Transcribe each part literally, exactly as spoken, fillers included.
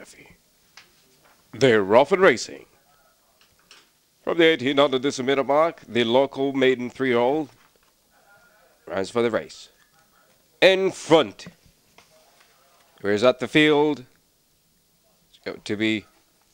Murphy. They're off and racing. From the eighteen hundred decimeter mark, the local maiden three-year-old runs for the race. In front, where's at the field? It's going to be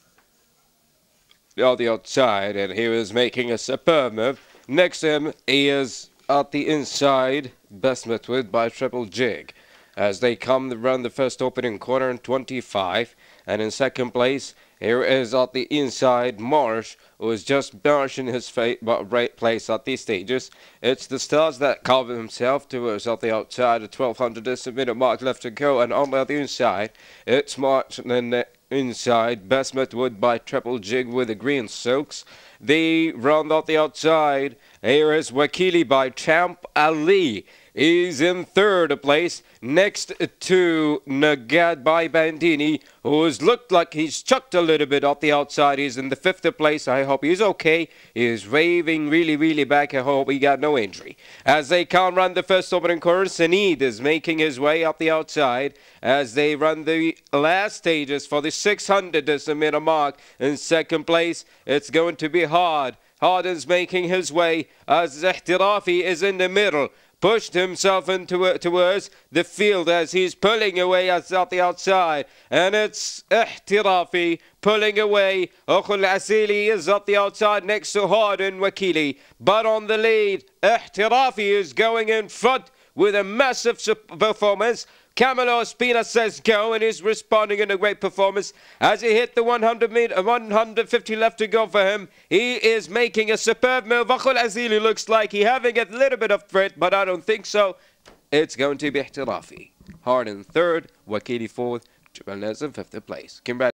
on the outside, and he is making a superb move. Next to him, he is at the inside, best met with by Triple Jig. As they come to run the first opening quarter in twenty-five, and in second place, here is at the inside Marsh, who is just marching his right place at these stages. It's the Stars that cover himself towards at the outside, the twelve hundred decimeter mark left to go, and on the other inside, it's marching in the inside, best met with by Triple Jig with the green silks. They run out the outside. Here is Wakili by Champ Ali. He's in third place, next to Nagad by Bandini, who's looked like he's chucked a little bit off the outside. He's in the fifth place. I hope he's okay. He's raving really, really back. I hope he got no injury. As they can run the first opening quarter, Sanid is making his way up the outside as they run the last stages for the six hundred decimeter mark. In second place, it's going to be Hard. Hard is making his way as Ihtirafi is in the middle. Pushed himself into uh, towards the field as he's pulling away at the outside, and it's Ihtirafi pulling away. Okhul Asili is at the outside next to Hard and Wakili, but on the lead, Ihtirafi is going in front with a massive performance. Camilo Espina says go and is responding in a great performance as he hit the one hundred meter, one hundred fifty left to go for him. He is making a superb move. Akhul Azili looks like he having a little bit of threat, but I don't think so. It's going to be Ihtirafi. Hard in third, Wakili fourth, Triple in fifth place. Congratulations.